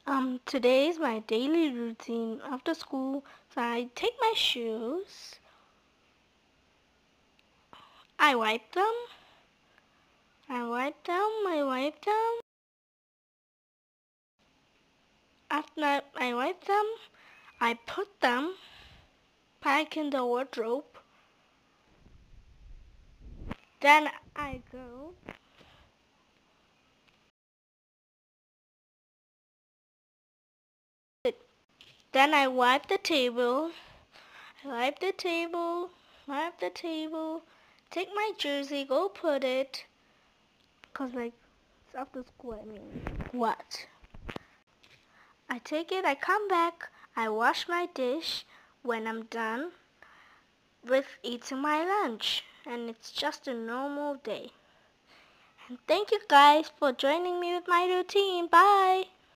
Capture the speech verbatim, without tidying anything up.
Um, today is my daily routine after school. So I take my shoes, I wipe them, I wipe them, I wipe them. After I wipe them, I put them back in the wardrobe. Then I go. Then I wipe the table. I wipe the table, wipe the table, take my jersey, go put it. Cause like it's after school. I mean, what? I take it, I come back, I wash my dish when I'm done with eating my lunch. And it's just a normal day. And thank you guys for joining me with my routine. Bye!